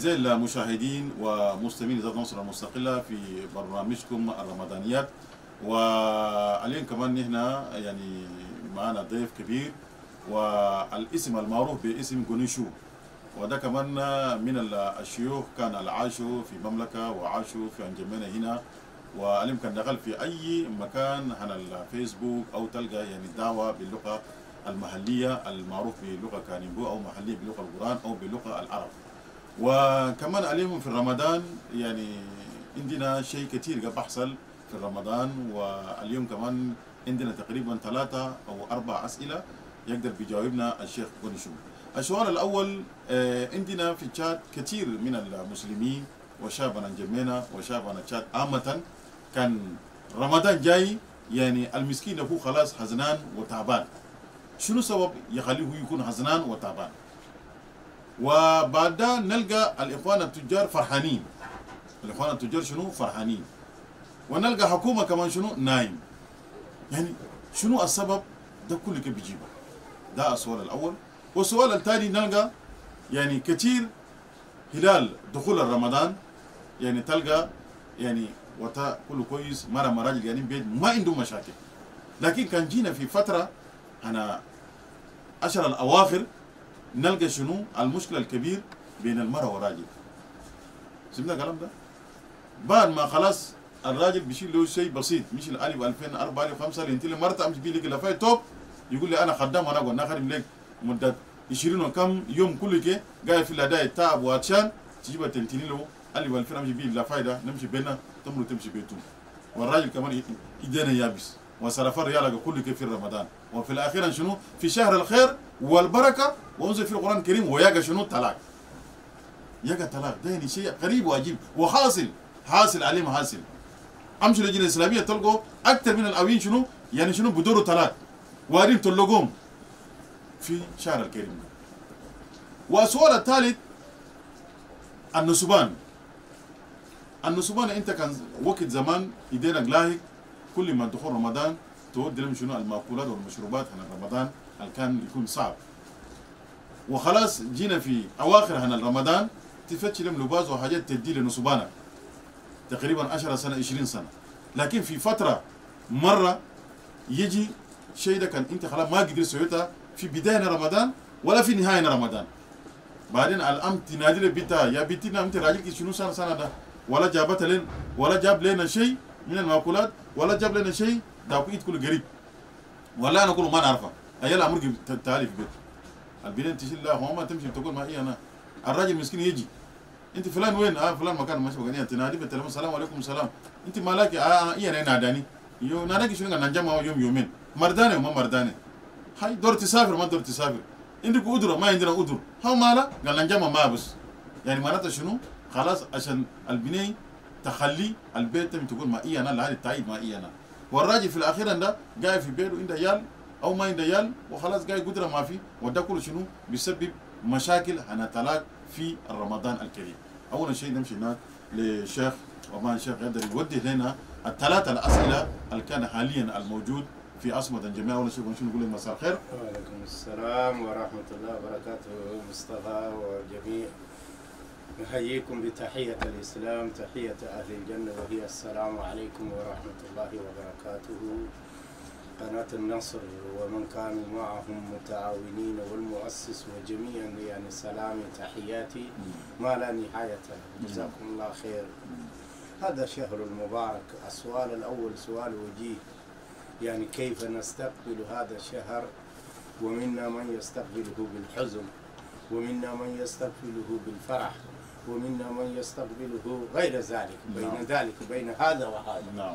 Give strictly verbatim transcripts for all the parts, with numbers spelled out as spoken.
أعزائي المشاهدين ومستمعين إذاعة مصر المستقلة في برنامجكم الرمضانيات. واليوم كمان نحن يعني معنا ضيف كبير والاسم المعروف باسم غونيشو، وده كمان من الشيوخ كان عاشوا في المملكة وعاشوا في أنجمينا هنا، واليوم كان دخل في أي مكان على الفيسبوك أو تلقى يعني دعوة باللغة المحلية المعروف بلغة كانيبو أو محلية بلغة القرآن أو بلغة العرب. وكمان عليهم في رمضان يعني عندنا شيء كثير قاعد بحصل في رمضان، واليوم كمان عندنا تقريبا ثلاثة أو أربع أسئلة يقدر بيجاوبنا الشيخ غونيشو. السؤال الأول، عندنا في تشاد كثير من المسلمين وشعبنا انجمينا وشعبنا تشاد عامة كان رمضان جاي يعني المسكين هو خلاص حزنان وتعبان. شنو سبب يخليه يكون حزنان وتعبان؟ وبعدها نلقى الإخوان التجار فرحانين. الإخوان التجار شنو؟ فرحانين. ونلقى حكومة كمان شنو؟ نايم. يعني شنو السبب؟ ده كله كيف بيجيبه؟ ده السؤال الأول. والسؤال الثاني نلقى يعني كثير خلال دخول رمضان يعني تلقى يعني وتا كله كويس، مرة مراجل يعني بيت ما عندهم مشاكل. لكن كان جينا في فترة أنا عشر الأواخر نلقى شنو المشكلة الكبير بين المرأة والراجل. سمعنا الكلام ده؟ بعد ما خلاص الراجل بيشيل له شيء بسيط، مش الألف ألفين أربعة ألف خمسة اللي انتي مرته أمشي بيه لك لفاي توب يقول لي أنا خدام وأنا أقول ناخد لك مدة عشرين وكم يوم كل كي قاعد في الأداء تعب وعطشان تجيب تنتيني له ألف ألفين أمشي بيه لفاي ده نمشي بينا تمر تمشي بيتهم، والراجل كمان يدينا يابس وصرف الريال كل كي في رمضان. وفي الأخير شنو؟ في شهر الخير والبركة وانزل في القرآن الكريم وياقى شنو؟ طلاق. ياقى طلاق ده يعني شيء غريب وعجيب وحاصل حاصل عليه محاصل. امشي للجنة الإسلامية تلقوا أكثر من الأوين شنو؟ يعني شنو بدوروا طلاق وارين تلقوهم في شهر الكريم. والسؤال الثالث النسبان. النسبان انت كان وقت زمان يدينك لاهق كل ما دخول رمضان تودي لهم شنو المأكولات والمشروبات على رمضان اللي كان يكون صعب. وخلاص جينا في اواخر هنا رمضان تفتش لهم لباس وحاجات تدي لنسبانك تقريبا عشر سنه عشرين سنه. لكن في فتره مره يجي شيء ده كان انت خلاص ما قدرت سويتها في بدايه رمضان ولا في نهايه رمضان. بعدين الام تنادي لي بيتا يا بيتنا انت راجلك شنو سنه سنه ده ولا جابت لنا ولا جاب لنا شيء من المأكولات ولا جاب لنا شيء داكو ايد كله قريب ولا انا كله ما نعرفها. ايلا امر تعالي في بيت البنين تشيل لا هو ما تمشي تقول ما هي انا الراجل مسكين يجي انت فلان وين؟ اه فلان مكان ماشي مكان تنادي بالتليفون السلام عليكم السلام انت مالك؟ اه ايه انا ناداني يو ناداك شنو نجمع يوم يومين مرداني وما مرداني هاي دور تسافر ما دور تسافر عندك قدره ما عندنا قدره هاو مالا قال نجمع ما بس يعني معناتها شنو؟ خلاص عشان البنيه تخلي البيت تقول ما إيه أنا لا التعيد ما إيه أنا. والراجل في الأخير ده قاعد في بيته عنده عيال أو ما عنده عيال وخلاص قاعد قدرة ما في وده كله شنو بيسبب مشاكل هنا طلاق في رمضان الكريم. أول شيء نمشي هناك للشيخ وما الشيخ يقدر يوجه لنا الثلاثة الأسئلة اللي كان حاليا الموجود في عاصمة الجميع. أول شيء شنو نقول مساء الخير. وعليكم السلام ورحمة الله وبركاته مصطفى والجميع. نحييكم بتحية الإسلام تحية أهل الجنة وهي السلام عليكم ورحمة الله وبركاته. قناة النصر ومن كانوا معهم متعاونين والمؤسس وجميعا يعني سلامي تحياتي ما لا نهاية له. جزاكم الله خير. هذا شهر المبارك. السؤال الأول سؤال وجيه يعني كيف نستقبل هذا الشهر؟ ومنا من يستقبله بالحزن ومنا من يستقبله بالفرح ومنا من يستقبله غير ذلك بين نعم. ذلك بين هذا وهذا نعم.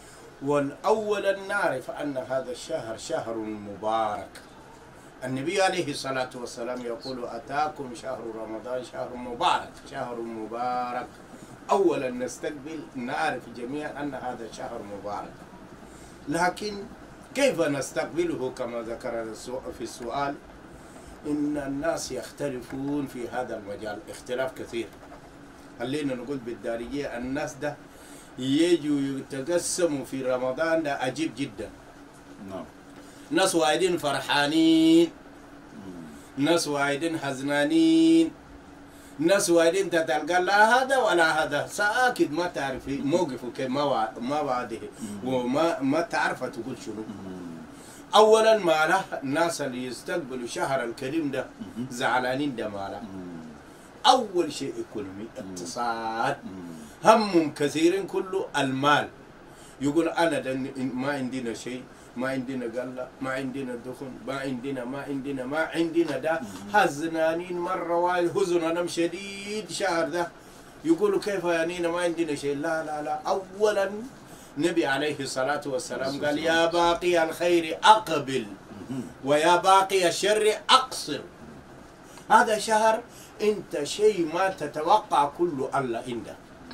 والأول نعرف أن هذا الشهر شهر مبارك. النبي عليه الصلاة والسلام يقول أتاكم شهر رمضان شهر مبارك شهر مبارك. أولا نستقبل نعرف جميعا أن هذا شهر مبارك، لكن كيف نستقبله؟ كما ذكر في السؤال إن الناس يختلفون في هذا المجال اختلاف كثير. خلينا نقول بالدارجية الناس ده يجوا يتقسموا في رمضان ده عجيب جدا. نعم. ناس واحدين فرحانين، ناس واحدين حزنانين، ناس وايدين تتلقى لا هذا ولا هذا، ساكد ما تعرف موقفك ما وع... ما وعده وما ما تعرف تقول شنو. اولا ما له الناس اللي يستقبلوا شهر الكريم ده زعلانين ده ما له. اول شيء ايكونومي اقتصاد، هم كثيرين كله المال. يقول انا ما عندنا شيء، ما عندنا قلة، ما عندنا دخن، ما عندنا ما عندنا ما عندنا ده حزنانين مرة واحد، حزننا شديد شهر ده. يقولوا كيف يعني ما عندنا شيء؟ لا لا لا، أولا النبي عليه الصلاة والسلام قال يا باقي الخير أقبل ويا باقي الشر أقصر. هذا شهر أنت شيء ما تتوقع كله الله عنده،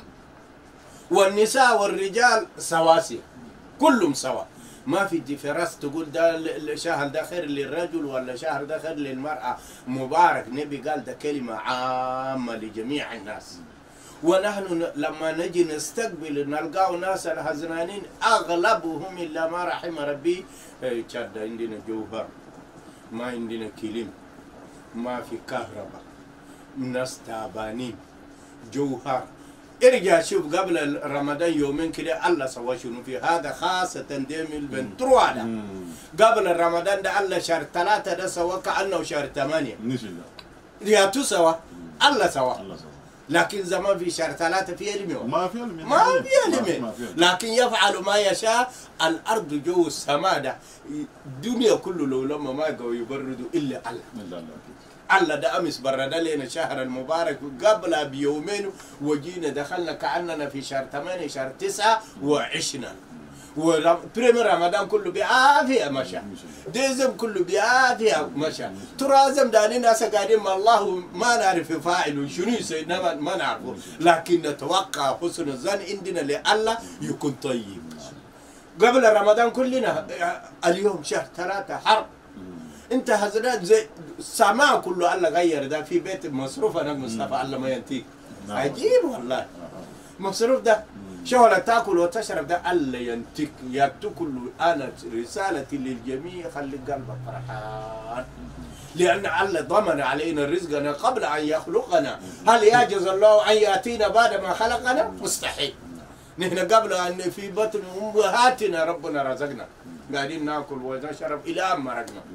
والنساء والرجال سواسية كلهم سوا، ما في ديفرنس تقول ده الشهر ده خير للرجل ولا شهر ده خير للمرأة. مبارك، نبي قال ده كلمة عامة لجميع الناس. ونحن لما نجي نستقبل نلقاو ناس الحزنانين أغلبهم إلا ما رحم ربي، شد عندنا جوهر، ما عندنا كلم، ما في كهرباء، ناس تعبانين جوهر. ارجع شوف قبل رمضان يومين كده الله سوى شنو في هذا، خاصة ديم البنترو ده قبل رمضان ده الله شهر ثلاثة ده سوى كأنه شهر ثمانية. يا تو سوى الله سوى، لكن زمان في شهر ثلاثة في علمي ما في علمي ما في علمي، لكن يفعل ما يشاء. الأرض جو السماء ده الدنيا كله لو لما ما يقوا يبردوا إلا الله. الله ده أمس برد لنا شهر المبارك قبل بيومين، وجينا دخلنا كأننا في شهر ثمانية شهر تسعة وعشنا. وبريم رمضان كله بعافية مشى، ديزم كله بعافية مشى. ترازم داني ناس قاعدين ما الله ما نعرف فاعل شنو سيدنا ما نعرفه، لكن نتوقع حسن الظن عندنا لله يكون طيب. قبل رمضان كلنا اليوم شهر ثلاثة حرب، انت حزنات زي سماع كله الله غير ده في بيت مصروف. انا مصطفى الله ما ينتيك عجيب والله. مصروف ده شغله تاكل وتشرب ده الله ينتيك يبتو كله. انا رسالتي للجميع خلي قلبك فرحان، لان الله ضمن علينا رزقنا قبل ان يخلقنا. هل يعجز الله ان ياتينا بعد ما خلقنا؟ مستحيل. نحن قبل ان في بطن امهاتنا ربنا رزقنا، قاعدين ناكل ونشرب الى ان مرقنا.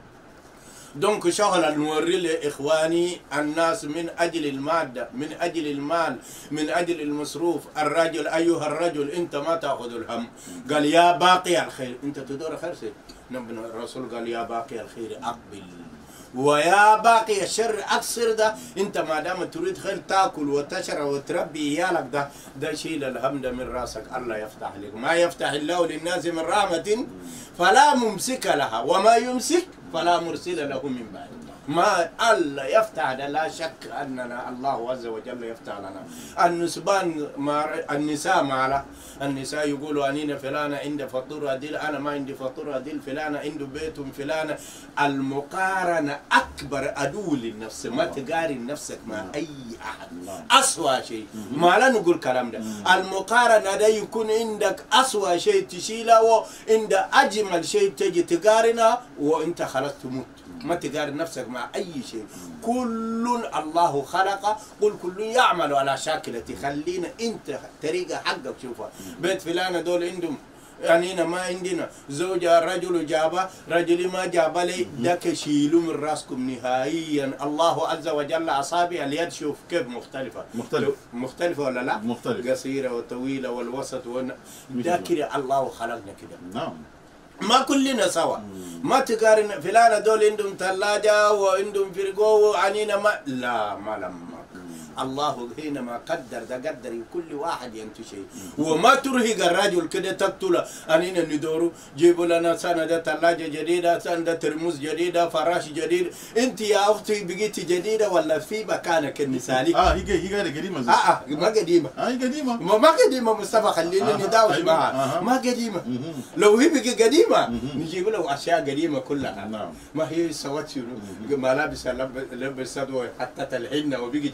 دونك شغل نوري لإخواني الناس من أجل المادة، من أجل المال، من أجل المصروف. الرجل أيها الرجل أنت ما تأخذ الهم. قال يا باقي الخير، أنت تدور خير سيد. نبي الرسول قال يا باقي الخير أقبل ويا باقي الشر أقصر. ده أنت ما دام تريد خير تأكل وتشرب وتربي عيالك، ده ده شيل الهم ده من راسك. الله يفتح لك. ما يفتح الله للناس من رحمة فلا ممسك لها وما يمسك فلا مرسل له من بعد. ما الله يفتح، لا شك أننا الله عز وجل يفتح لنا. النسبان ما النساء ما له، النساء يقولوا أنينا فلانة عنده فطور أديل، أنا ما عندي فطور أديل، فلانة عنده بيت فلانة. المقارنة أكبر عدو للنفس، ما تقارن نفسك مع أي أحد. أسوأ شيء ما لا نقول كلام ده. المقارنة ده يكون عندك أسوأ شيء تشيله، وعند أجمل شيء تجي تقارنه وأنت خلاص تموت. ما تقارن نفسك مع أي شيء. كل الله خلق، قل كل يعمل على شاكلته. خلينا أنت طريقة حقك شوفها. بيت فلانة دول عندهم يعني ما عندنا زوجة رجل جابه، رجل ما جاب لي، دك شيلوا من راسكم نهائيا. الله عز وجل أصابع اليد شوف كيف مختلفة. مختلف مختلفة ولا لا؟ مختلف. قصيرة وطويلة والوسط ون... ده كده الله خلقنا كده. نعم. ما كلنا سوا. ما تقارن فلان دول عندهم ثلاجة وعندهم فرقو وعنينا ما لا ما لما الله حينما قدر ده قدر كل واحد ينتو شيء. وما ترهق الرجل كده تقتله. أنينا ندورو جيبوا لنا سنة ده ثلاجة جديدة، سنة ترمز جديدة، فراش جديد. أنت يا أختي بقيتي جديدة ولا في مكانك المثالي؟ اه هي هي قديمة زي. اه اه ما قديمة. اه هي قديمة. ما ما قديمة مصطفى، خلينا نداوش معها. ما قديمة. لو هي بقي قديمة نجيب له أشياء قديمة كلها. نعم. ما هي سوت شنو؟ ملابس لبست وحطت الحنة وبقي جديدة زي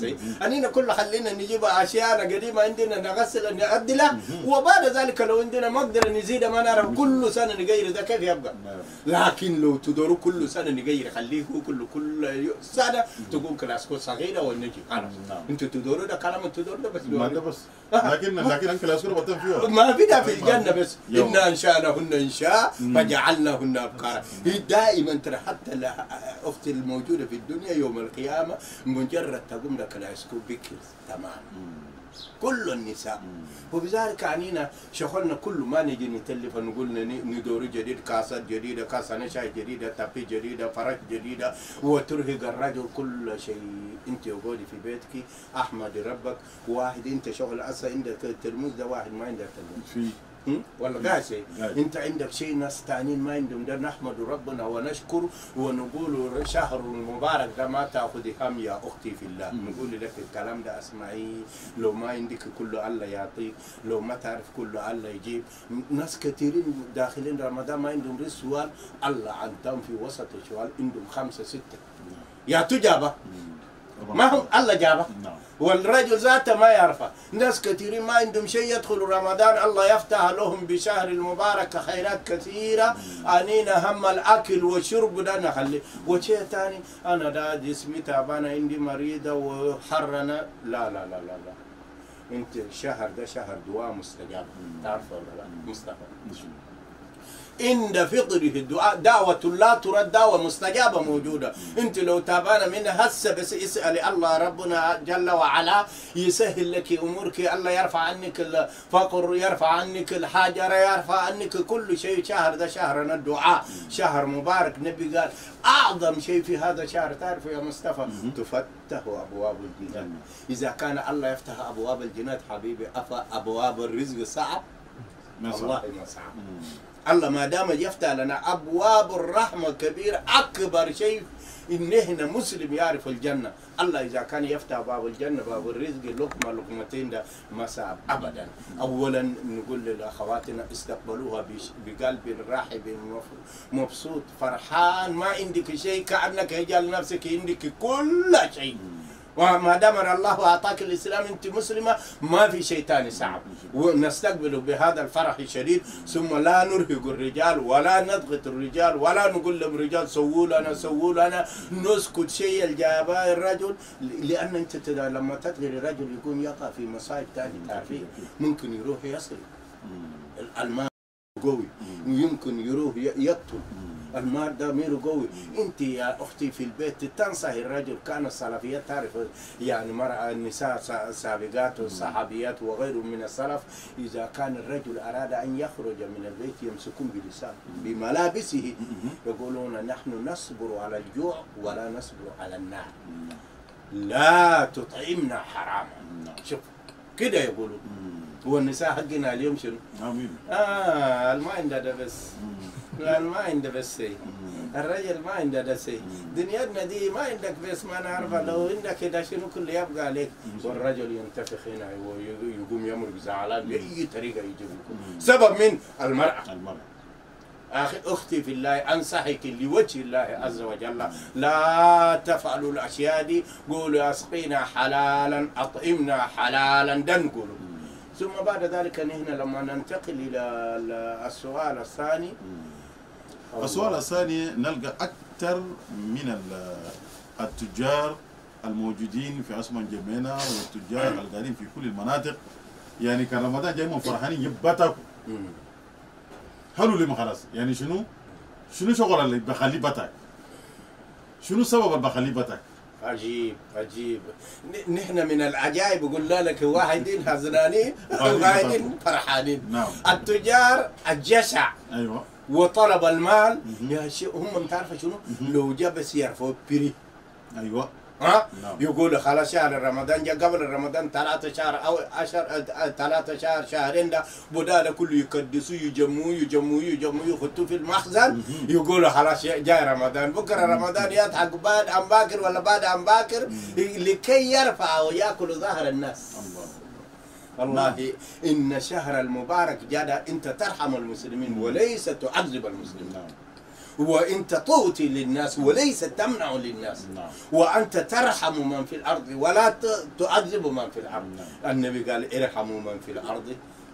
سي أنينا كل خلينا نجيب أشياء قديمة عندنا نغسل نعدلها وبعد ذلك لو عندنا مقدرة نزيد ما نعرف كل سنة نغير ده كيف يبقى. لكن لو تدوروا كل سنة نغير خليه كل كل سنة تقوم كلاسكو صغيرة ونجي خلاص. أنتوا تدوروا ده كلام تدور ده بس. ما ده بس. لكن لكن أنك كلاسكو بطن فيه. ما فيها في الجنة بس. إنا أنشأناهن إنشاء فجعلناهن أبكارا. دائما ترى حتى أختي الموجودة في الدنيا يوم القيامة مجرد تقوم لك كلاسكو بكر تمام. كل النساء وبذلك عنينا شغلنا كل ما نجي نتلف نقول ندور جديد كاسات جديدة كاسة نشاي جديدة تابي جديدة فرش جديدة وترهق الرجل كل شيء. انت وقولي في بيتك احمد ربك واحد انت شغل اسا عندك ترمز ده واحد ما عندك ترمز ولا قاعد شيء انت عندك شيء ناس ثانيين ما عندهم ده نحمد ربنا ونشكر ونقول شهر المبارك ده ما تاخذي هم يا اختي في الله. نقول لك الكلام ده اسمعي لو ما عندك كله الله يعطيك لو ما تعرف كله الله يجيب. ناس كثيرين داخلين رمضان ما عندهم رزق سؤال الله عندهم في وسط الشوال عندهم خمسه سته يا تجابه ما هم الله جابه والرجل ذاته ما يعرفه. ناس كثيرين ما عندهم شيء يدخلوا رمضان الله يفتح لهم بشهر المبارك خيرات كثيرة. أنينا هم الأكل والشرب ده نخلي وشيء ثاني أنا ده جسمي تعبان عندي مريضة وحرنا لا لا لا لا لا أنت الشهر ده شهر دعاء مستجاب تعرف ولا لا مصطفى؟ عند فطره الدعاء دعوة لا ترد دعوة مستجابة موجودة. انت لو تابعنا منها هسه بس اسألي الله ربنا جل وعلا يسهل لك امورك. الله يرفع عنك الفقر يرفع عنك الحاجة يرفع عنك كل شيء. شهر ده شهرنا الدعاء شهر مبارك. نبي قال اعظم شيء في هذا الشهر تعرف يا مصطفى تفتح ابواب الجنان. اذا كان الله يفتح ابواب الجنات حبيبي افا ابواب الرزق صعب والله ما صعب. الله ما دام يفتح لنا ابواب الرحمه كبيره اكبر شيء ان هنا مسلم يعرف الجنه. الله اذا كان يفتح باب الجنه باب الرزق لقمه لقمتين ده ما صعب ابدا. اولا نقول لاخواتنا استقبلوها بقلب رحب مبسوط فرحان ما عندك شيء كانك هجال نفسك عندك كل شيء. وما دام الله اعطاك الاسلام انت مسلمه ما في شيء ثاني صعب. ونستقبله بهذا الفرح الشديد ثم لا نرهق الرجال ولا نضغط الرجال ولا نقول لهم رجال سووا لنا سووا لنا نسكت شيء الجابه الرجل. لان انت لما تقدر الرجل يكون يقع في مصائب ثانيه تعرفين ممكن يروح يصرف المال قوي ويمكن يروح يقتل المال ده ميرو قوي. انت يا اختي في البيت تنصحي الرجل. كان السلفيات تعرف يعني مرأة النساء السابقات والصحابيات وغيرهم من السلف اذا كان الرجل اراد ان يخرج من البيت يمسكون بلسانه بملابسه يقولون نحن نصبر على الجوع ولا نصبر على النار لا تطعمنا حراما. شوف كده يقولون. هو النساء حقنا اليوم شنو؟ امين. اه ما عنده ده بس. لا ما عنده بس شيء. الرجل ما عنده ده شيء. دنيتنا دي ما عندك بس ما نعرفها. لو عندك كده شنو كل يبقى عليك. والرجل ينتفخ هنا ويقوم يمر بزعلان بأي طريقة يجيبكم. سبب من المرأة. المرأة. أخي أختي في الله أنصحك لوجه الله عز وجل لا تفعلوا الأشياء دي. قولوا أسقينا حلالا أطعمنا حلالا ده نقولوا. ثم بعد ذلك نحن لما ننتقل إلى السؤال الثاني. السؤال الثاني نلقى أكثر من التجار الموجودين في أسمان جمينة والتجار القاعدين في كل المناطق يعني كان رمضان جاي من فرحانين يبتكوا. حلو لي ما خلاص يعني شنو شنو شغل اللي بخليه بتك؟ شنو السبب اللي بخليه بتك؟ عجيب عجيب. نحن من العجائب قلنا لك واحدين حزنانين وواحدين فرحانين. نعم. التجار الجشع ايوه وطلب المال يا شيخ هم تعرفوا شنو؟ لو جبس يرفعوا بري. ايوه ها؟ نعم. يقولوا خلاص شهر رمضان جاء قبل رمضان ثلاثة شهر او عشر ثلاثة شهر شهرين ده بدأ كله يقدسوا يجمعوا يجمعوا يجمعوا يحطوا في المخزن. يقولوا خلاص جاء رمضان بكره رمضان يضحك بعد ام باكر ولا بعد ام باكر لكي يرفع وياكل ظهر الناس. والله ان شهر المبارك جاء انت ترحم المسلمين وليس تعذب المسلمين. وأنت تعطي للناس وليس تمنع للناس. نعم. وأنت ترحم من في الأرض ولا تعذب من في الأرض. نعم. النبي قال ارحموا من في الأرض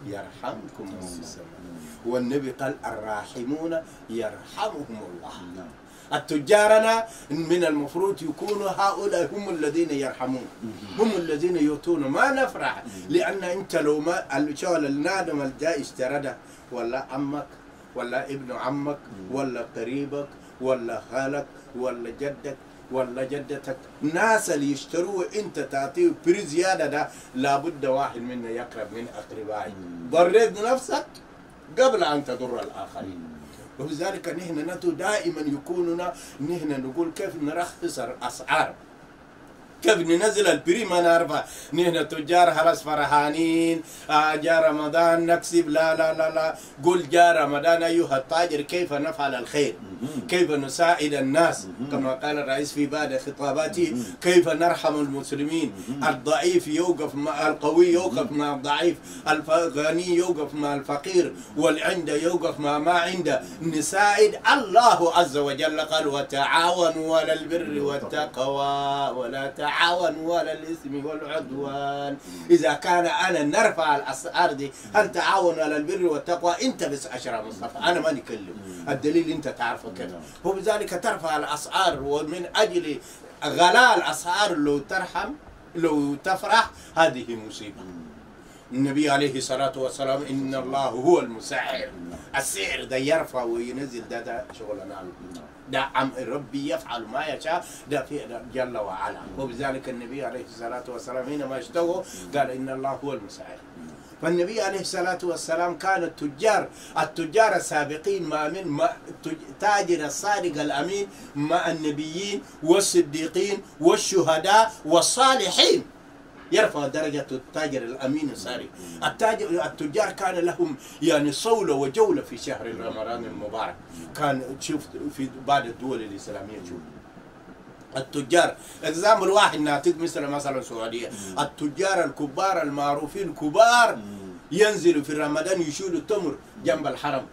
يرحمكم من في السماء. والنبي قال الراحمون يرحمهم الله. نعم. التجارنا من المفروض يكونوا هؤلاء هم الذين يرحمون، هم الذين يعطون. ما نفرح لأن أنت لو ما الشغل النادم الجاي اشترده ولا عمك ولا ابن عمك ولا قريبك ولا خالك ولا جدك ولا جدتك، ناس اللي يشتروه انت تعطيه بري زياده، ده لابد واحد منا يقرب من اقربائك. ضريت نفسك قبل ان تضر الاخرين. وبذلك نحن نتو دائما يكوننا نحن نقول كيف نرخص الاسعار، كيف ننزل البري ما نعرفها. نحن تجار خلاص فرحانين، آه جاء رمضان نكسب، لا لا لا لا. قل جاء رمضان أيها التاجر كيف نفعل الخير، كيف نساعد الناس، كما قال الرئيس في بعض خطاباته كيف نرحم المسلمين. الضعيف يوقف مع القوي، يوقف مع الضعيف، الغني يوقف مع الفقير، والعنده يوقف مع ما عنده. نساعد. الله عز وجل قال وتعاونوا على البر والتقوى ولا تعاونوا على الإثم والعدوان. إذا كان أنا نرفع الأسعار دي، هل تعاون على البر والتقوى؟ أنت بس أشرى مصطفى، أنا ما نكلم. الدليل أنت تعرفه كده. وبذلك ترفع الأسعار، ومن أجل غلاء الأسعار لو ترحم لو تفرح هذه مصيبة. النبي عليه الصلاة والسلام إن الله هو المسعر. السعر ده يرفع وينزل، ده ده شغلنا. ده عم ربي يفعل ما يشاء، ده في جل وعلا. وبذلك النبي عليه الصلاة والسلام حينما اشتغوا قال إن الله هو المسعر. فالنبي عليه الصلاة والسلام كان التجار التجار السابقين مع من مع تاجر الصادق الأمين مع النبيين والصديقين والشهداء والصالحين، يرفع درجة التاجر الأمين الصادق. التاجر التجار كان لهم يعني صولة وجولة في شهر رمضان المبارك. كان تشوف في بعض الدول الإسلامية تشوف التجار اكزامبل واحد ناتج مثل مثلا السعودية، التجار الكبار المعروفين الكبار ينزلوا في رمضان يشيلوا التمر جنب الحرم.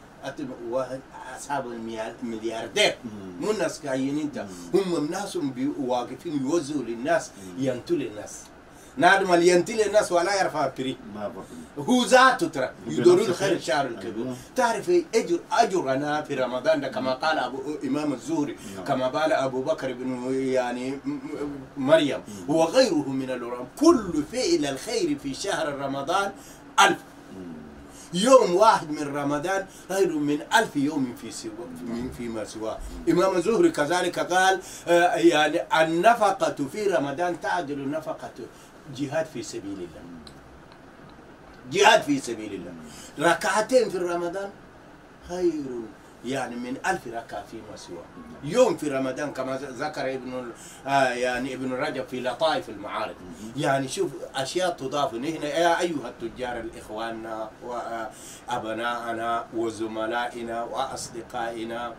اصحاب الملياردير مو الناس كاينين انت، هم الناس واقفين يوزعوا للناس، ينتوا للناس. نادم اللي ينتي للناس ولا يرفع بري، هو ذاته ترى يدور الخير الشهر الكبير. تعرف اجر اجرنا في رمضان ده كما قال ابو امام الزهري، كما قال ابو بكر بن يعني مريم وغيره من العلماء، كل فعل الخير في شهر رمضان ألف. يوم واحد من رمضان خير من ألف يوم في سوا فيما سواه. إمام الزهري كذلك قال آه يعني النفقة في رمضان تعدل نفقة جهاد في سبيل الله. جهاد في سبيل الله ركعتين في رمضان خير يعني من ألف ركعة فيما سواه. يوم في رمضان كما ذكر ابن آه يعني ابن رجب في لطائف المعارف. يعني شوف أشياء تضاف هنا. يا أيها التجار الإخواننا وأبنائنا وزملائنا وأصدقائنا،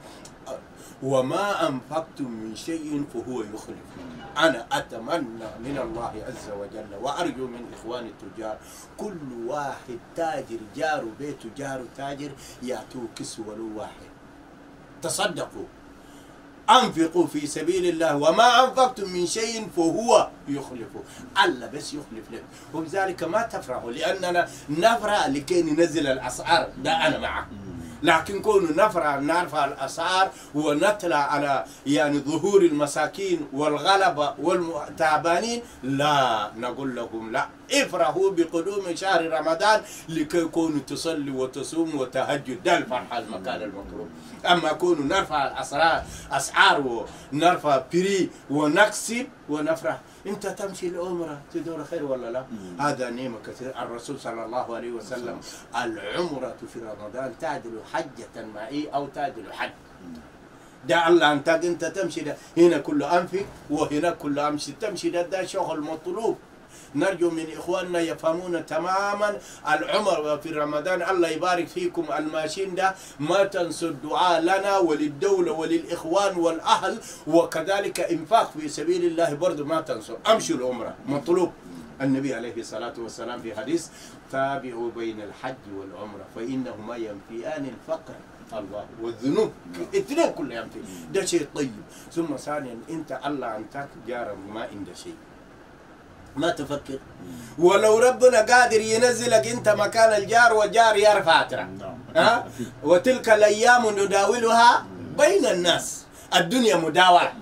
وما أنفقتم من شيء فهو يخلف. أنا أتمنى من الله عز وجل وأرجو من إخواني التجار كل واحد تاجر جاره بيته جاره تاجر يعطوه كسوة ولو واحد. تصدقوا، أنفقوا في سبيل الله، وما أنفقتم من شيء فهو يخلفه. الله بس يخلف لك. وبذلك ما تفرحوا، لأننا نفرح لكي ننزل الأسعار، ده أنا معه. لكن كون نفرح نرفع الأسعار ونطلع على يعني ظهور المساكين والغلبة والتعبانين، لا، نقول لهم لا، افرحوا بقدوم شهر رمضان لكي يكونوا تصلي وتصوم وتهجد. ده الفرحة المكان المطلوب. أما كونوا نرفع الأسعار أسعار ونرفع بري ونكسب ونفرح، أنت تمشي العمرة تدور خير ولا لا؟ مم. هذا نعمة كثير. الرسول صلى الله عليه وسلم العمرة في رمضان تعدل حجة معي أو تعدل حج. ده الله أنت أنت تمشي ده هنا كله أنفق وهنا كله أمشي تمشي، ده ده شغل مطلوب. نرجو من إخواننا يفهمون تماما العمر في رمضان. الله يبارك فيكم الماشين ده، ما تنسوا الدعاء لنا وللدولة وللإخوان والأهل، وكذلك إنفاق في سبيل الله برضو ما تنسوا. أمشوا العمرة مطلوب. النبي عليه الصلاة والسلام في حديث تابعوا بين الحج والعمرة فإنهما ينفيان الفقر. الله والذنوب الاثنين كلهم فيه، ده شيء طيب. ثم ثانيا انت الله انتك جار ما عنده شيء، ما تفكر. ولو ربنا قادر ينزلك انت مكان الجار والجار يرفع ترى، ها؟ وتلك الايام نداولها بين الناس، الدنيا مداوله.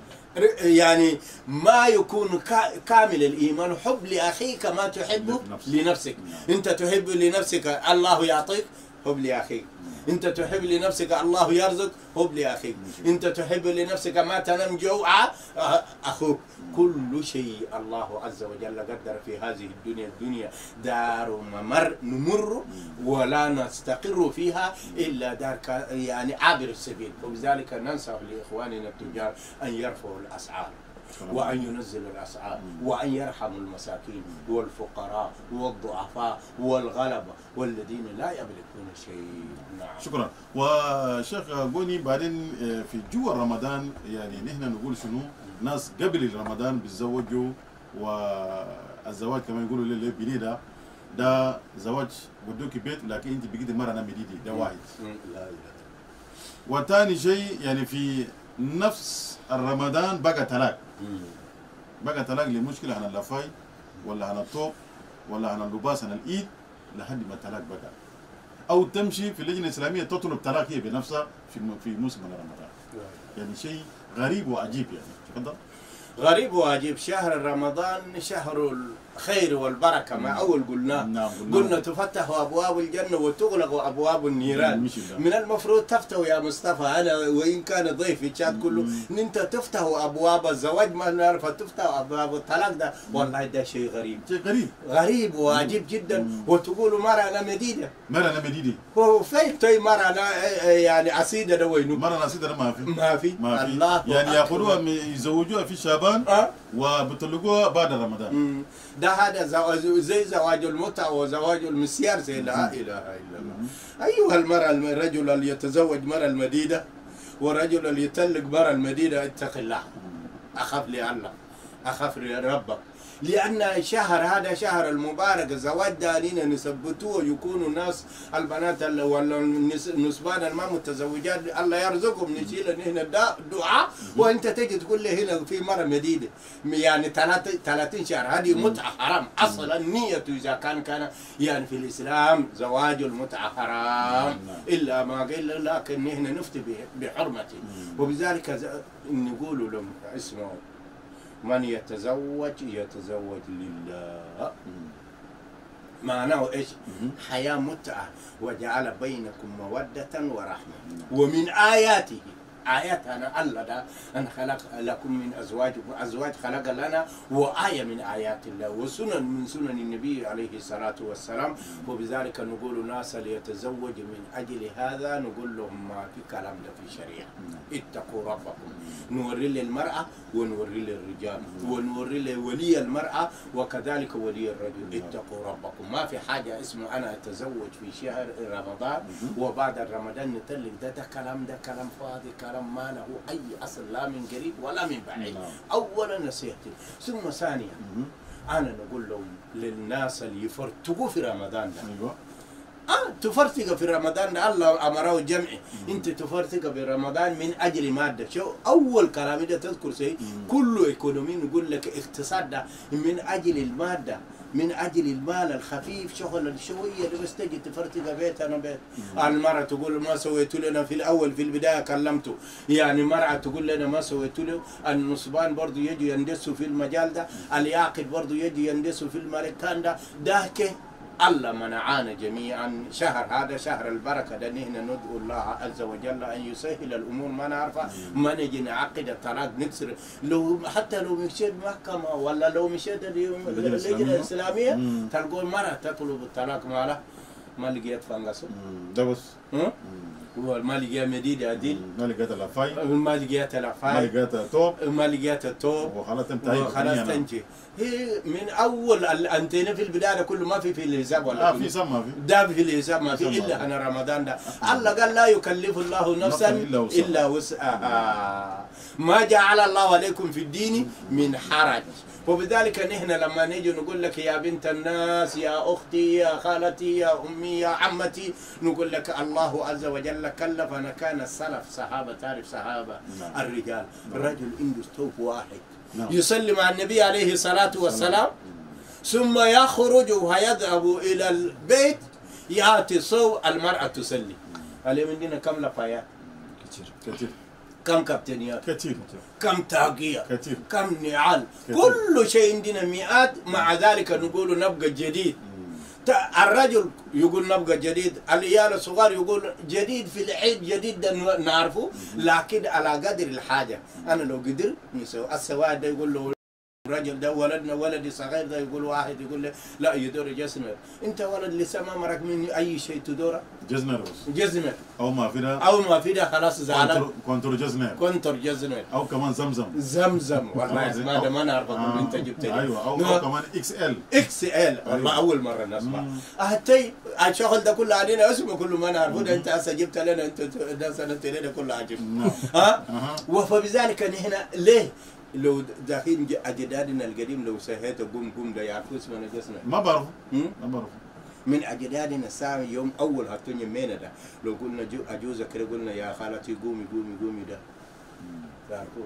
يعني ما يكون كامل الايمان حب لاخيك ما تحبه لنفسك. انت تحب لنفسك الله يعطيك، حب لاخيك. انت تحب لنفسك الله يرزق، حب لاخيك. انت تحب لنفسك ما تنام جوعا، اخوك. كل شيء الله عز وجل قدر في هذه الدنيا. الدنيا دار ممر نمر ولا نستقر فيها الا دار يعني عابر السبيل. وبذلك ننصح لاخواننا التجار ان يرفعوا الاسعار وأن ينزل الأسعار وأن يرحم المساكين والفقراء والضعفاء والغلبة والذين لا يملكون شيء. نعم. شكرا. وشيخ قوني بعدين في جوا رمضان يعني نحن نقول شنو؟ ناس قبل رمضان بيتزوجوا، والزواج كمان يقولوا لي بنيدا ده زواج ودوكي بيت لكن انت بقيتي مرة انا مديدي، ده واحد. لا لا. وثاني شيء يعني في نفس الرمضان بقى طلاق. بقى طلاق لمشكلة عن اللفاي ولا عن الطوق ولا عن اللباس عن الإيد لحد ما الطلاق بقى. أو تمشي في اللجنة الإسلامية تطلب طلاق هي بنفسها في في موسم رمضان. يعني شيء غريب وعجيب يعني. تفضل. غريب وعجيب. شهر رمضان شهر الخير والبركة ما أول قلنا. نعم. قلنا تفتح أبواب الجنة وتغلق أبواب النيران. من المفروض تفتحوا يا مصطفى، أنا وإن كان ضيف في الشات كله، إن أنت تفتحوا أبواب الزواج ما نعرف تفتحوا أبواب الطلاق ده. والله ده شيء غريب. شيء غريب. غريب وعجيب جدا. وتقولوا مرة أنا مديدة. مرة أنا مديدة. وفين طيب مرة أنا يعني عصيدة ده وينه؟ مرة عصيدة ما في. ما في. ما في. الله يعني يأخذوها يزوجوها في شعبان أه؟ وبيطلقوها بعد رمضان. ده هذا زواج زي زواج المتعة وزواج المسيار زي لا إله إلا الله. أيها المرأة الرجل اللي يتزوج مرة المديدة والرجل اللي يطلق مرة المديدة اتق الله، أخاف لله، أخاف لربك، لأن شهر هذا شهر المبارك. الزواج ده علينا نثبتوه ويكونوا الناس البنات ولا النسبان الما متزوجات الله يرزقهم نشيل هنا دعاء، وأنت تجي تقول لي هنا في مرة مديدة يعني ثلاثين شهر. هذه متعة حرام أصلا. النية إذا كان كان يعني في الإسلام زواج المتعة حرام إلا ما قيل، لكن هنا نفتي بحرمته. وبذلك نقول لهم اسمعوا، من يتزوج يتزوج لله. معناه ايش؟ حياة متعة وجعل بينكم مودة ورحمة. ومن آياته، آيات أنا الله ده أن خلق لكم من أزواجكم، أزواج خلق لنا، وآية من آيات الله وسنن من سنن النبي عليه الصلاة والسلام. وبذلك نقول ناس ليتزوج من أجل هذا، نقول لهم ما في كلام ده في شريعة. اتقوا ربكم. نوري للمرأة ونوري للرجال ونوري لولي المرأة وكذلك ولي الرجل. اتقوا ربكم. ما في حاجة اسمه أنا أتزوج في شهر رمضان وبعد رمضان نتلق ده, ده كلام ده كلام فاضي، كلام ما له أي أصل لا من قريب ولا من بعيد. أولا نصيحتي. ثم ثانيا أنا نقول لهم للناس اللي يفرطوا في رمضان ده. أيوة. اه تفرتق في رمضان ده الله امره جمعي. انت تفرتق في رمضان من اجل ماده. شو اول كلام ده تذكر شيء كله ايكونومي نقول لك اقتصاد ده من اجل الماده، من اجل المال الخفيف شغل الشويه اللي بس تجي تفرتق بيت انا بيت. المراه تقول ما سويت لنا في الاول في البدايه كلمته، يعني مرأة تقول لنا ما سويت له. النصبان برضه يجي يندسوا في المجال ده، الياقد برضه يجي يندسوا في المكان ده. ده الله منعانا جميعا. شهر هذا شهر البركه ده نحن ندعو الله عز وجل ان يسهل الامور ما نعرفها، ما نجي نعقد الطلاق نكسر. لو حتى لو مشيت محكمه ولا لو مشيت اللجنه الاسلاميه تلقوا المراه تطلب الطلاق مالها ما لقيت فانقصوا. ده بس ما لقيت مديدة عديل، ما لقيت الافاي، ما لقيت الافاي، ما لقيت التوب، ما لقيت التوب، وخلاص تنتهي وخلاص تنتهي. هي من اول الانتين في البدايه كله ما في في الحساب ولا اه في حساب ما في، ده في الحساب ما في الا انا رمضان ده. الله قال لا يكلف الله نفسا الا وسعها، ما جعل الله عليكم في الدين من حرج. وبذلك نحن لما نيجي نقول لك يا بنت الناس، يا اختي، يا خالتي، يا امي، يا عمتي، نقول لك الله الله عز وجل كلفنا كان السلف صحابة تعرف صحابة نعم. الرجال نعم. رجل عنده ثوب واحد نعم. يصلي مع النبي عليه الصلاة والسلام ثم يخرج ويذهب إلى البيت يأتي صو المرأة تصلي. اليوم عندنا كم لفايات؟ كثير كثير كم كابتنيات؟ كثير كم تاقية؟ كثير كم نعال؟ كثير. كل شيء عندنا مئات، مع ذلك نقول نبقى جديد. الرجل يقول نبقى جديد، العيال الصغار يقول جديد في العيد جديد ده نعرفه، لكن على قدر الحاجة. أنا لو قدر نسوي السواد ده يقول له الرجل ده ولدنا ولدي صغير ده يقول واحد يقول له لا يدور جزمة، أنت ولد لسه ما مرق مني أي شيء تدوره جزنر بس جزمة او ما في ده أو ما في ده خلاص زعلان كونتر جزنر كونتر جزمة او كمان زمزم زمزم والله اسمها ده ما نعرف أقول أنت جبت لي. ايوه او, أو كمان اكس ال اكس ال والله اول مره نسمع. هتي الشغل ده كله علينا اسمه كله ما نعرفه ده انت هسه جبت لنا انت ده سنه لنا كله عجب. ها وفبذلك نحن ليه لو داخلين اجدادنا القديم لو سهيت قوم قوم ده يعرفوا اسمنا جسنا ما بعرف ما بعرف من اجدادنا الساعه يوم اول هاتوني مينا ده لو قلنا جو اجوزه كده قلنا يا خالتي قومي قومي قومي ده تعرفوا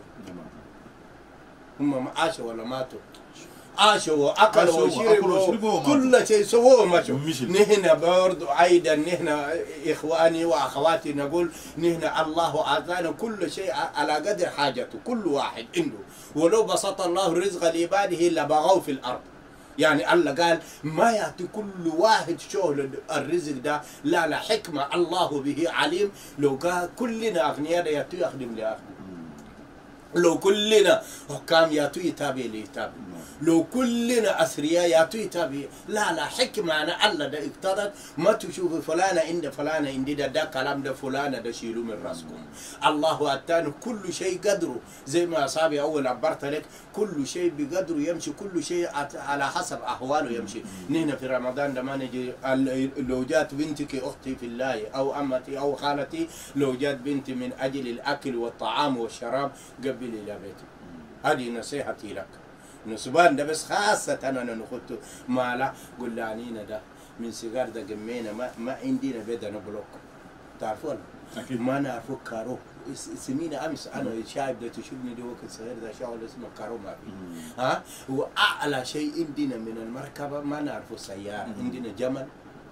هم عاشوا ولا ماتوا؟ عاشوا واكلوا وشربوا كل شيء سووه ومشوا. نحن برضه ايضا نحن اخواني واخواتي نقول نحن الله اعطانا كل شيء على قدر حاجته، كل واحد عنده، ولو بسط الله الرزق لعباده لبغوا في الارض. يعني الله قال ما يعطي كل واحد شغل الرزق ده، لا لا حكمه الله به عليم. لو قال كلنا اغنياء ياتي يخدم لاخر، لو كلنا حكام ياتوا يتابع ليتابع، لو كلنا اثرياء ياتوا يتابع. لا لا حكمه انا الله ده اقتضت ما تشوف فلانه عند فلانه عندي ده, ده كلام ده فلانه ده شيلوا من راسكم. الله اتاني كل شيء قدره، زي ما اصحابي اول عبرت لك كل شيء بقدره يمشي، كل شيء على حسب احواله يمشي. نحن في رمضان لما نجي لو جات بنتك اختي في الله او امتي او خالتي، لو جات بنتي من اجل الاكل والطعام والشراب قبلي الى بيتي. هذه نصيحتي لك. نسبان ده بس خاصة أنا نخطه ما لا قل لعنينا ده من سيجار ده جمينا ما ما عندنا بدنا بلوك تعرفون أكيد ما نعرفه كارو سمينا أمس أنا شايف ده تشوفني ده وقت صغير ده شغل اسمه كارو ما في ها هو أعلى شيء عندنا من المركبة ما نعرفه سيارة عندنا جمل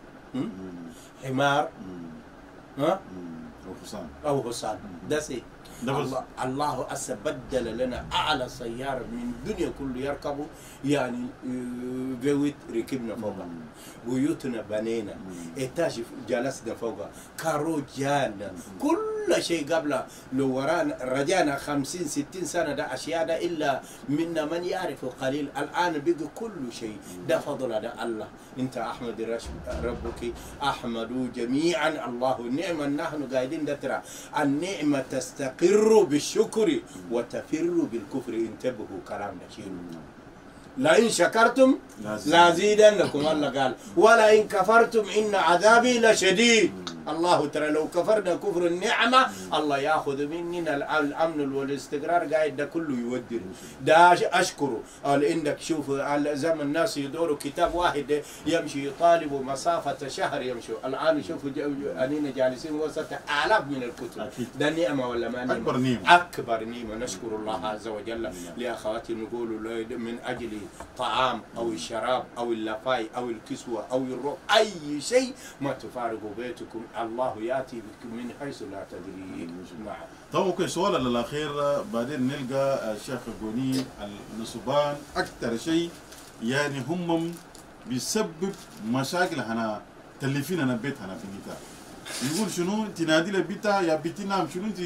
حمار ها او حصان أو حصان ده سي الله الله أسا بدل لنا أعلى سيارة من الدنيا كله يركبوا يعني بيوت ركبنا فوقها بيوتنا بنينا إتاج جلسنا فوقها كارو جانا كل شيء قبل لو ورانا رجعنا خمسين ستين سنة ده أشياء ده إلا منا من يعرف قليل. الآن بقى كل شيء ده فضل ده الله. أنت أحمد ربك أحمدوا جميعا الله النعمة نحن قاعدين ده ترى النعمة تستقر بالشكر وتفر بالكفر. انتبهوا كلام نشيل لئن شكرتم لازيدنكم الله قال ولئن كفرتم إن عذابي لشديد. الله ترى لو كفرنا كفر النعمة الله ياخذ مننا الأمن والاستقرار قاعد ده كله يودر ده أشكره. قال إنك شوف زمن الناس يدوروا كتاب واحد يمشي يطالبوا مسافة شهر يمشوا. الآن شوفوا أنينا جالسين وسط آلاف من الكتب. ده نعمة ولا ما نعمة؟ أكبر نعمة أكبر نعمة. نشكر الله عز وجل. لأخواتي نقول من أجل طعام أو الشراب أو اللفاي أو الكسوة أو الروح أي شيء ما تفارقوا بيتكم الله ياتي بكم من حيث لا تدري. نعم. طبعا ممكن سؤال الاخير بعدين نلقى الشيخ القوني النسبان اكثر شيء يعني هم بيسبب مشاكل هنا تلفين انا بيت هنا في النتاع يقول شنو تنادي لبيتها يا بيتي نعم شنو انت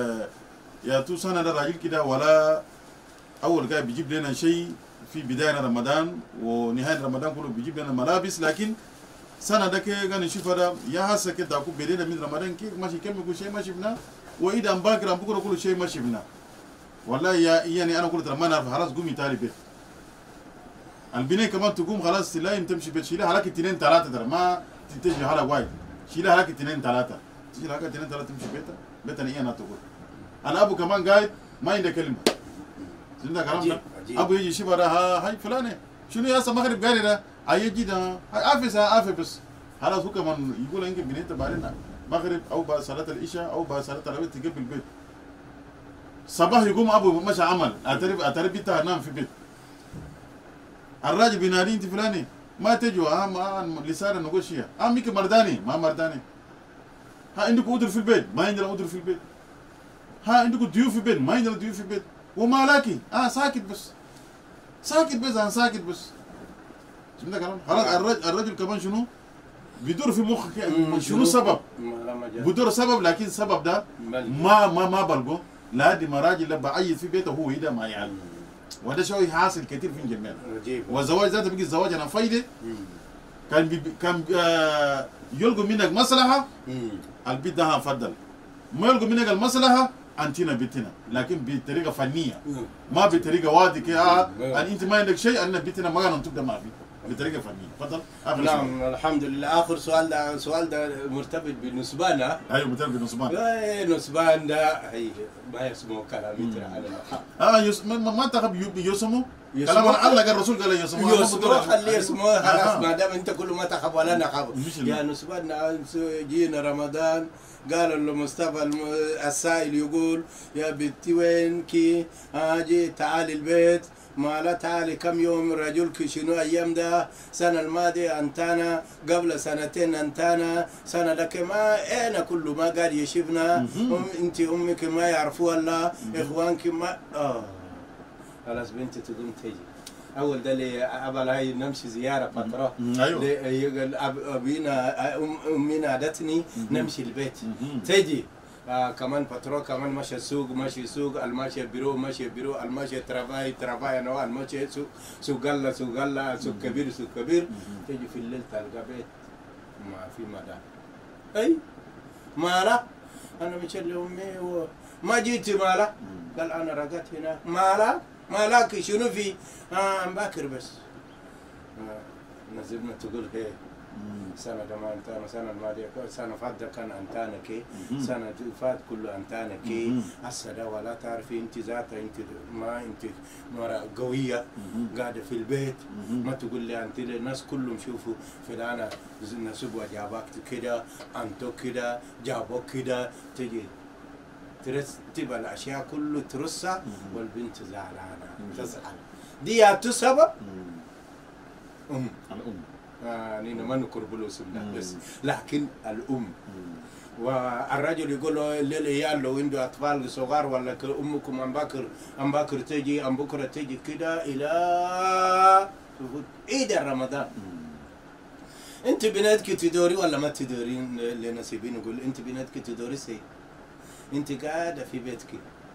يا تو سنه ده راجل كده ولا اول جاي بيجيب لنا شيء في بدايه رمضان ونهايه رمضان كله بيجيب لنا ملابس لكن سنة ده كي كان نشوف هذا يا هسه كده أكو بدينا من رمضان كي ماشي كم يكون شيء ما شفنا وإذا أمباكر أم بكرة كل شيء ما شفنا والله يا يعني أنا قلت ما نعرف خلاص قومي تالي بيت البناء كمان تقوم خلاص تلاقي تمشي بيت شيلها هلاك اثنين ثلاثة ترى ما تتجي هلا وايد شيلها هلاك اثنين ثلاثة تيجي هلاك اثنين ثلاثة تمشي بيتها بيتنا إيه أنا تقول أنا أبو كمان قاعد ما عنده كلمة زين كلامنا أبو يجي شبه ها هاي فلانة شنو يا مغرب قال ده هيجي ده افس افس بس خلاص هو كمان يقول انك بنيت بعدين مغرب او بعد صلاه العشاء او بعد صلاه العشاء تجيب البيت. صباح يقوم ابو مشى عمل اترب اترب بيتها انام في بيت. الراجل بينادي انت فلاني ما تجوا ها ما لسان نقول شيء اه ميك مرداني ما مرداني. ها عندكم أدر في البيت ما عندنا أدر في البيت. ها عندكم ضيوف في البيت ما عندنا ضيوف في البيت. وما لاكي اه ساكت بس ساكت بس انا ساكت بس. فهمت كلام؟ خلاص الرجل الرجل كمان شنو؟ بيدور في مخك شنو سبب؟ بيدور سبب لكن السبب ده ما ما ما بلقوا لا دي مراجل بعيد في بيته هو يدا ما يعني. وهذا شيء حاصل كثير في الجميع. والزواج ذاته بيجي الزواج انا فايده كان بي كان آه يلقوا منك مصلحه البيت ده هنفضل ما يلقوا منك المصلحه انتنا بيتنا لكن بطريقه فنيه ما بطريقه واضحه كده آه ان انت ما عندك شيء ان بيتنا ما ننطق ده ما في بطريقه فنيه. تفضل. نعم الحمد لله. اخر سؤال ده سؤال ده مرتبط بالنسبان. ايوه مرتبط بالنسبان. ايه نسبان ده هي ما يسمعوا كلامي ترى على اه يس ما, ما تخب يسمو كلام الله قال الرسول قال يسمو يسمو خليه يسمو خلاص ما دام انت كل ما تخب ولا نخب. يا نسبان جينا رمضان قالوا له مصطفى السائل يقول يا بنتي وينكي اجي تعالي البيت ما لا تعالي كم يوم رجلك شنو ايام ده سنه الماضيه انتانا قبل سنتين انتانا سنه لك ما انا كله ما قاعد يشوفنا أم انت امك ما يعرفوا الله اخوانك ما اه خلاص بنتي تقوم تيجي اول ده اللي ابل هاي نمشي زياره فتره ايوه ابينا امي نادتني نمشي البيت تيجي آه كمان فترة كمان ماشي السوق ماشي سوق الماشي بيرو ماشي بيرو الماشي ترافاي ترافاي نوع الماشي سوق سوق الله سوق الله سوق كبير سوق كبير تيجي في الليل تلقى بيت ما في مدى اي مالا انا مشي لامي وما جيتي مالا قال انا رقت هنا مالا مالك شنو في آه باكر بس آه نزلنا تقول هي سنة ما أنتانا سنة الماضية سنة فات كان أنتانا كي سنة فات كله أنتانا كي هسه ولا تعرفي أنت ذاتها أنت ما أنت مرة قوية قاعدة في البيت ما تقول لي أنت الناس كلهم شوفوا فلانة نسبوا جابك كده أنتو كده جابوك كده تجي ترتب الأشياء كله ترصها والبنت زعلانة تزعل دي سبب أم الأم آه نينا ما نكر بالوسم بس لكن الأم والرجل يقول له للعيال لو عنده أطفال صغار ولا أمكم أم بكر أم بكر تجي أم بكرة تجي كده إلى عيد رمضان أنت بناتك تدوري ولا ما تدورين لنسيبين يقول أنت بناتك تدوري سي أنت قاعدة في بيتك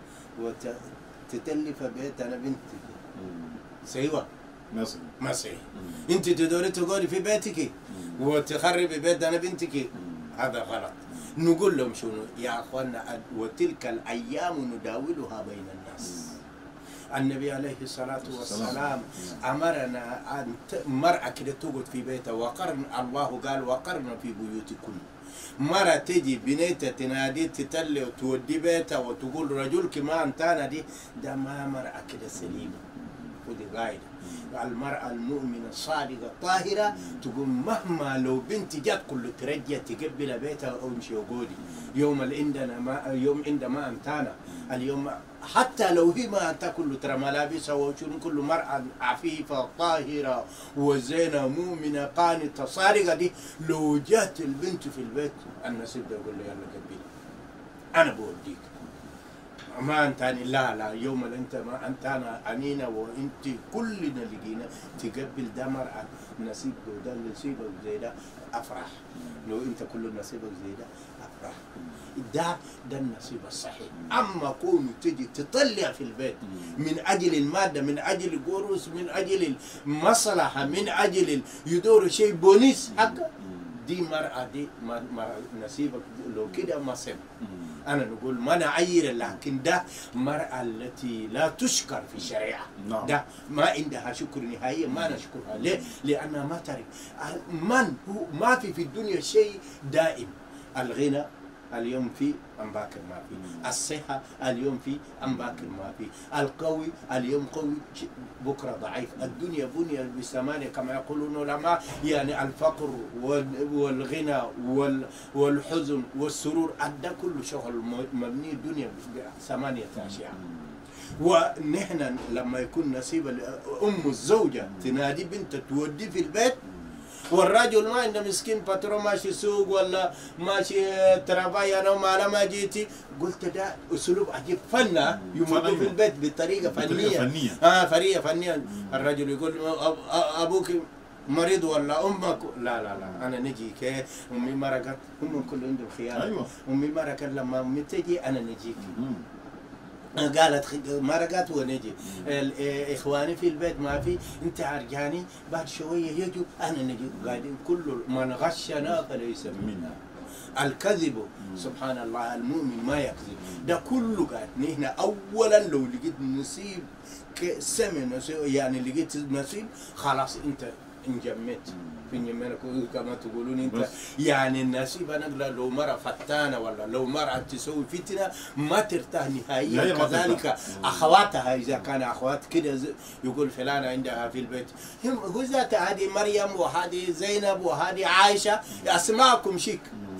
وتتلف بيت أنا بنتك سيوا مثلا مثلا انت تدوري تقعدي في بيتك وتخربي بيت انا بنتك هذا غلط. نقول لهم شنو يا اخوانا وتلك الايام نداولها بين الناس. النبي عليه الصلاه والسلام امرنا ان المراه كده تقعد في بيتها وقرن الله قال وقرن في بيوتكن. مرة تجي بنيتها تنادي تتلي وتودي بيتها وتقول رجلك ما انتانا دي ده ما مرأة كده سليمة ودي قاعدة. المرأة المؤمنة الصادقة الطاهرة تقول مهما لو بنتي جت كله ترجع تقبل بيتها او امشي وقودي يوم اللي عندنا ما يوم عندما انتانا اليوم حتى لو هي ما انت كله ترى ملابسها وشنو كله مرأة عفيفة طاهرة وزينة مؤمنة قانتة صادقة دي لو جات البنت في البيت النسيب ده يقول له يلا قبلي انا بوديك ما انتاني لا لا يوم اللي انت ما انتانا انينا وانت كلنا لقينا تقبل ده مرأة نصيب ده نصيبك زي ده افرح. لو انت كل نصيبك زي ده افرح. ده ده النصيب الصحيح. اما كون تجي تطلع في البيت من اجل الماده من اجل قروس من اجل المصلحه من اجل يدور شيء بونيس حقا دي مرأة دي نصيبك لو كده ما سب. أنا نقول ما نعير لكن ده مرأة التي لا تشكر في الشريعة. نعم. ده ما عندها شكر نهائي ما نشكرها ليه؟ لأنها ما تعرف من هو ما في في الدنيا شيء دائم. الغنى اليوم في أم باكر ما في، الصحة اليوم في أم باكر ما في، القوي اليوم قوي بكرة ضعيف، الدنيا بني بثمانية كما يقولون العلماء، يعني الفقر والغنى والحزن والسرور أدى كل شغل مبني الدنيا بثمانية أشياء. ونحن لما يكون نصيب أم الزوجة تنادي بنت تودي في البيت، والرجل ما عنده مسكين باترو ماشي سوق ولا ماشي ترافاي انا ما لما جيتي، قلت ده اسلوب عجيب فنة يمضوا في البيت بطريقه فنيه فنيه اه فريه فنيه. الرجل يقول ابوك مريض ولا امك، لا لا لا انا نجي كي امي مرقت، هم كله عندهم خيانه. أيوة. امي مرقت لما امي تجي انا نجيك. قالت مرقت ونجي، اخواني في البيت ما في، انت عرجاني بعد شويه يجوا انا نجي، قاعدين كل من غشنا فليس منا. الكذب سبحان الله المؤمن ما يكذب، ده كله قاعد نحن اولا لو لقيت نصيب سمن يعني لقيت نصيب خلاص انت انجمت في يمينك كما تقولون انت، يعني النصيب انا لو مرة فتانة ولا لو مرة تسوي فتنة ما ترتاح نهائيا. كذلك اخواتها اذا كان اخوات كده يقول فلانة عندها في البيت، هو ذات هذه مريم وهذه زينب وهذه عائشة اسماءكم شيك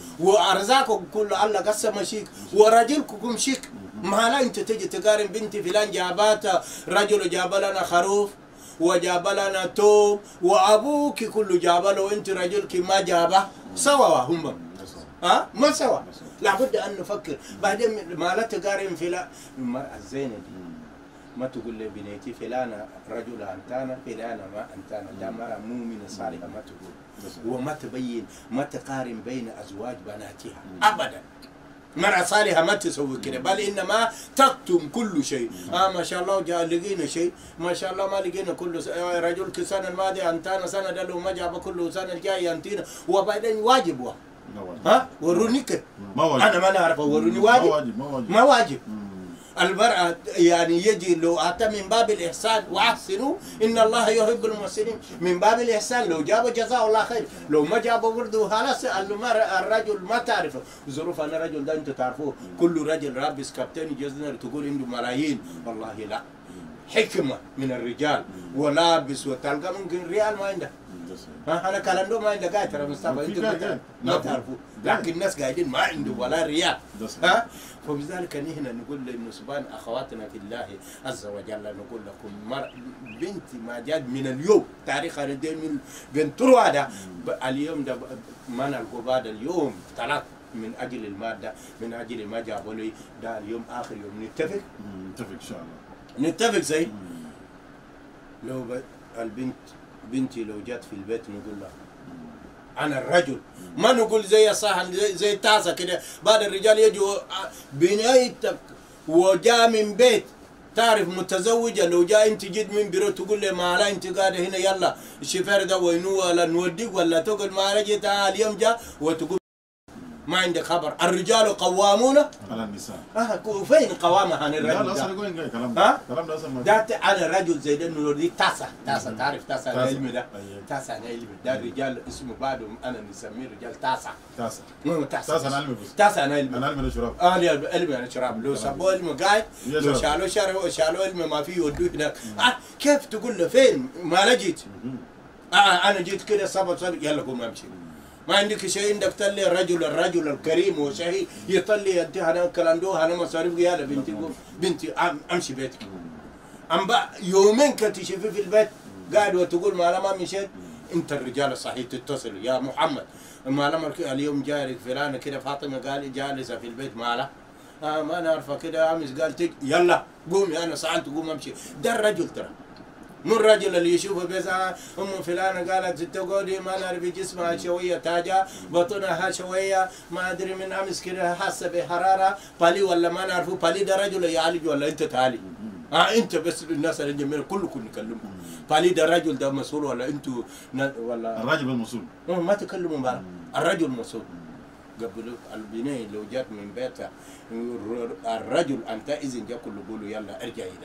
وارزاقكم كله الله قسم شيك ورجلكم شيك، ما لا انت تجي تقارن بنتي فلان جابات رجل جاب لنا خروف وجاب لنا توم وابوك كله جاب له وانت رجلك ما جابه، سوا هم ها ما سوا. لابد ان نفكر بعدين ما لا تقارن فلان. المرأة الزينة دي ما تقول لي بنيتي فلانة رجل انتانا فلانة ما انتانا، ده مرأة مؤمنة صالحة ما تقول، وما تبين ما تقارن بين ازواج بناتها ابدا. مرأة صالحة ما تسوي كده، بل انما تكتم كل شيء. اه ما شاء الله جاء لقينا شيء، ما شاء الله ما لقينا كله رجل السنه الماضيه انتانا سنه دلو ما جاب كله سنه الجايه انتينا، وبعدين واجب وا ها وروني كده ما واجب، انا ما نعرف وروني واجب ما واجب ما واجب, ما واجب. المرأة يعني يجي لو أتى من باب الإحسان وأحسنوا إن الله يحب المحسنين، من باب الإحسان لو جابوا جزاء الله خير، لو ما جابوا برضه خلاص الرجل ما تعرفه ظروف. أنا رجل ده أنت تعرفوه، كل رجل رابس كابتن جزنر تقول عنده ملايين، والله لا، حكمة من الرجال ولابس وتلقى ممكن ريال ما عنده. ها أنا كلامه ما عنده قاعد ترى مصطفى أنتم ما تعرفوه، لكن الناس قاعدين ما عنده ولا ريال. ها فبذلك نحن نقول للنسبان اخواتنا في الله عز وجل، نقول لكم مر... بنتي ما جاد من اليوم تاريخها من بنت روادة اليوم ده ما نلقوا بعد اليوم ثلاث من اجل الماده، من اجل ما جابوا لي ده اليوم اخر يوم نتفق نتفق ان شاء الله نتفق زي لو ب... البنت بنتي لو جات في البيت نقول لها أنا الرجل، ما نقول زي صاحن زي, زي تاسة كده، بعد الرجال يجوا بنيتك وجاء من بيت تعرف متزوجة، لو جاء أنت جد من بيرو تقول لي ما لا أنت قاعدة هنا يلا الشفير ده وينو ولا نوديك ولا تقول ما رجيت اليوم جاء وتقول ما عندك خبر. الرجال قوامون على النساء. اه فين قوامة عن الرجل؟ لا لا اصلا يقول كلام ها؟ كلام ده اصلا ده انا رجل زي ده نوري تاسع تاسع تعرف تاسع العلم ده؟ تاسع العلم ده الرجال اسمه بعدهم انا نسميه رجال تاسع. تاسع. مو تاسع. تاسع العلم بس. تاسع العلم. انا علم الشراب. اه العلم يعني شراب، لو سبوا علم قاعد لو شالوا شراب شالوا علم ما في يودوه هناك. آه كيف تقول له فين؟ ما لقيت. اه انا جيت كده صبر صبر يلا قوم امشي. ما عندك شيء عندك تلي الرجل الرجل الكريم وشهي يطلي انت هذا كلاندو هذا مصاريف يا بنتي بنتي امشي بيتك. ام بقى يومين كنت تشوفي في البيت قاعد وتقول ما لما مشيت انت الرجال الصحيح تتصل يا محمد ما لما اليوم جارك فلانه كده فاطمه قال جالسه في البيت مالها آه ما نعرفها كده امس قال تجي يلا قومي انا سالت قوم امشي. ده الرجل ترى مو الرجل اللي يشوفه بس ام فلانه قالت تقعدي ما نعرف جسمها شويه تاجا بطنها شويه ما ادري من امس كده حاسه بحراره بالي ولا ما نعرفه بالي. ده رجل يعالج ولا انت تعالج؟ اه انت بس الناس اللي جنبنا كلكم نكلمكم بالي. ده الرجل ده مسؤول ولا انتوا ولا الراجل المسؤول؟ ما تكلموا بقى الرجل مسؤول. قبل البنيه لو جات من بيتها الرجل انت اذن جا كله يقولوا يلا ارجع الى بيتك.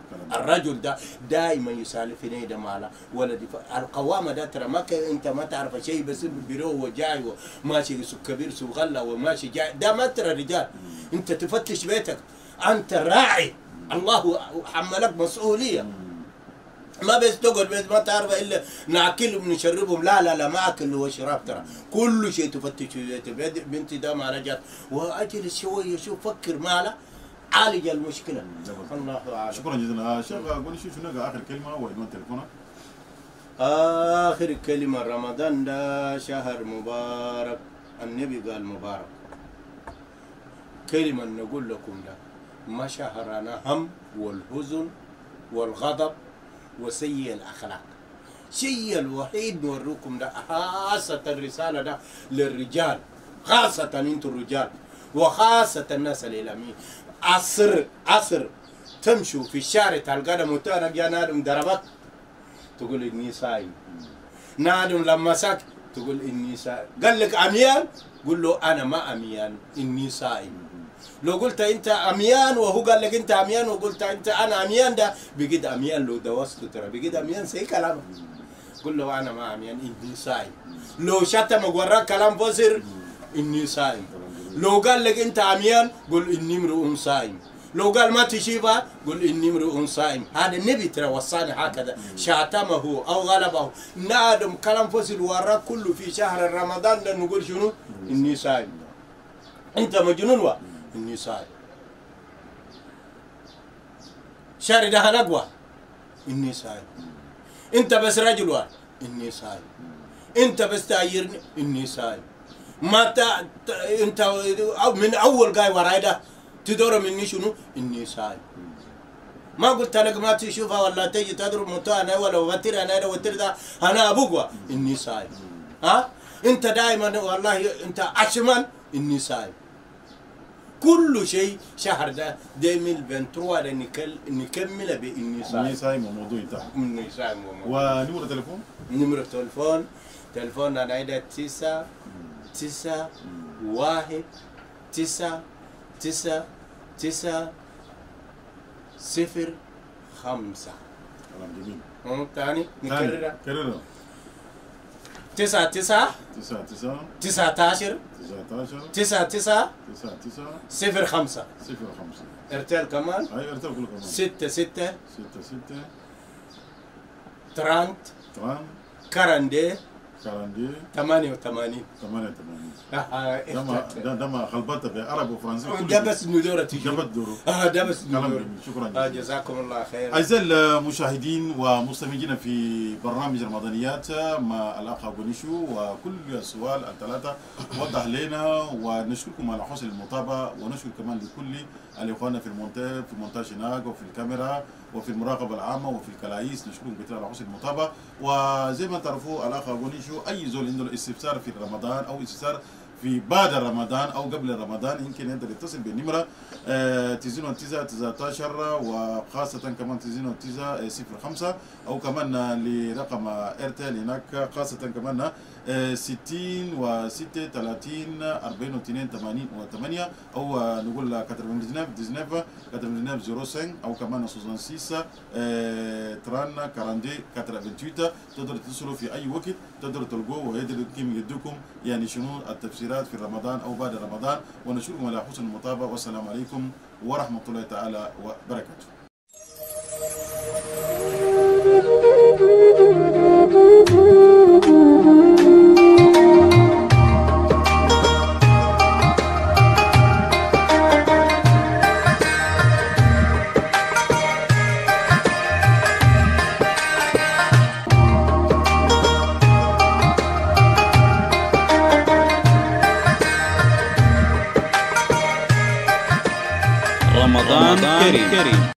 الرجل ده دائما يسالف ده ماله ولدي القوامه ده ترى ما انت ما تعرف شيء بس بيروه وجاي وماشي سوق كبير سوق غله وماشي جاي ده ما ترى رجال. انت تفتش بيتك، انت راعي، الله حملك مسؤوليه. ما بس تقعد بس ما تعرف الا ناكلهم ونشربهم، لا لا لا ما اكل وشراب ترى كل شيء تفتش في بيتك. بنتي ده ما رجعت واجلس شويه شوف فكر ماله عالج المشكله. الله اعلم. شكرا جزيلا. شيخ قول شو شنو اخر كلمه وعنوان تليفونك؟ اخر كلمه، رمضان ده شهر مبارك، النبي قال مبارك. كلمه نقول لكم ده ما شهرنا هم والحزن والغضب وسيء الاخلاق. شيء الوحيد نوريكم ده خاصه الرساله ده للرجال، خاصه انتم الرجال وخاصه الناس الاعلاميين. عصر عصر تمشوا في الشارع تلقى متانا جا نادم ضربك تقول اني صايم، نادم لمسك تقول اني صايم، قال لك عميان قول له انا ما عميان اني صايم. لو قلت انت عميان وهو قال لك انت عميان وقلت انت انا عميان، ده بقيت عميان. لو دوسته ترى بقيت عميان سي كلامك. قول له انا ما عميان اني صايم. لو شتم وراك كلام فسر اني صايم. لو قال لك انت عميان قل اني امرؤ صائم. لو قال ما تشيبها قل اني امرؤ صائم. هذا النبي ترى وصاني هكذا، شاتمه او غلبه نادم كلام فصل وراك كله في شهر رمضان ده نقول شنو؟ اني صائم. انت مجنون وا اني صائم. شهر ده هنقوى اني صائم. انت بس رجل وا اني صائم. انت بس تايرني اني صائم. ما ت... انت من اول جاي وراي ده تدور مني شنو؟ اني صايم. ما قلت لك ما تشوفها ولا تيجي تضرب متانا ولا وتر انا وتر ده انا ابوك اني صايم. ها؟ انت دائما والله انت اشمل اني صايم. كل شيء شهر ده ألفين وعشرين نكل نكمل باني صايم. اني صايم وموضوع تاعه. اني صايم ونمرة تليفون؟ نمرة تليفون تليفون انا ده تسعة تسعة واحد تسعة تسعة تسعة صفر خمسة. كلام جميل. هم تاني نكررها. كررها. تسعة تسعة تسعة تسعة تسعة عشر تسعة عشر تسعة تسعة تسعة تسعة صفر خمسة. صفر خمسة. ارتل كمان. اي ارتل كله كمان. ستة ستة ستة ستة ترانت تران كارندي كارندي ثمانية وثمانين. ثمانية وثمانين. ده ده ده ما خلبطة في عربي وفرنسي. ده بس ندورة ده بس دوره. اه ده بس ندورة. شكرا جزيلا. جزاكم الله خير. أعزائي المشاهدين ومستمعينا في برنامج رمضانيات مع الأخ أبو نشو، وكل السؤال الثلاثة وضح لنا، ونشكركم على حسن المتابعة، ونشكر كمان لكل الإخوان في المونتاج في المونتاج هناك وفي الكاميرا وفي المراقبة العامة وفي الكلايس. نشكركم كثير على حسن المتابعة. وزي ما تعرفوا الأخ أبو نشو أي زول عنده استفسار في رمضان أو استفسار في بعد رمضان او قبل رمضان يمكن يقدر يتصل بالنمره تسعة تسعة تسعة عشر، وخاصه كمان تسعة تسعة صفر خمسة، او كمان لرقم ايرتيل هناك خاصه كمان ستين وستة ثلاثين أربعين واثنين ثمانين وثمانية، او نقول تسعة وتسعين تسعة وتسعين صفر خمسة، او كمان ستة تران كاراندي ثمانية وثمانين. تقدروا تتصلوا في اي وقت، تقدروا تلقوه ويقدر يدوكم يعني شنو التفسيرات في رمضان او بعد رمضان. ونشكركم على حسن المتابعه، والسلام عليكم ورحمه الله تعالى وبركاته. رمضان كريم.